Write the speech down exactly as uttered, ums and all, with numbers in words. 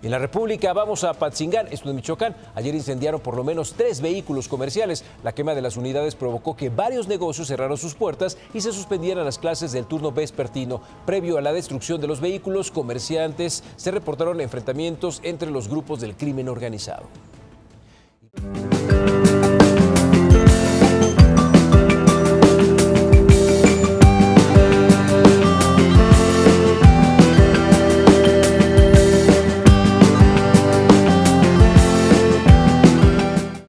En la República vamos a Patzingán, esto de Michoacán. Ayer incendiaron por lo menos tres vehículos comerciales. La quema de las unidades provocó que varios negocios cerraron sus puertas y se suspendieran las clases del turno vespertino. Previo a la destrucción de los vehículos, comerciantes se reportaron enfrentamientos entre los grupos del crimen organizado.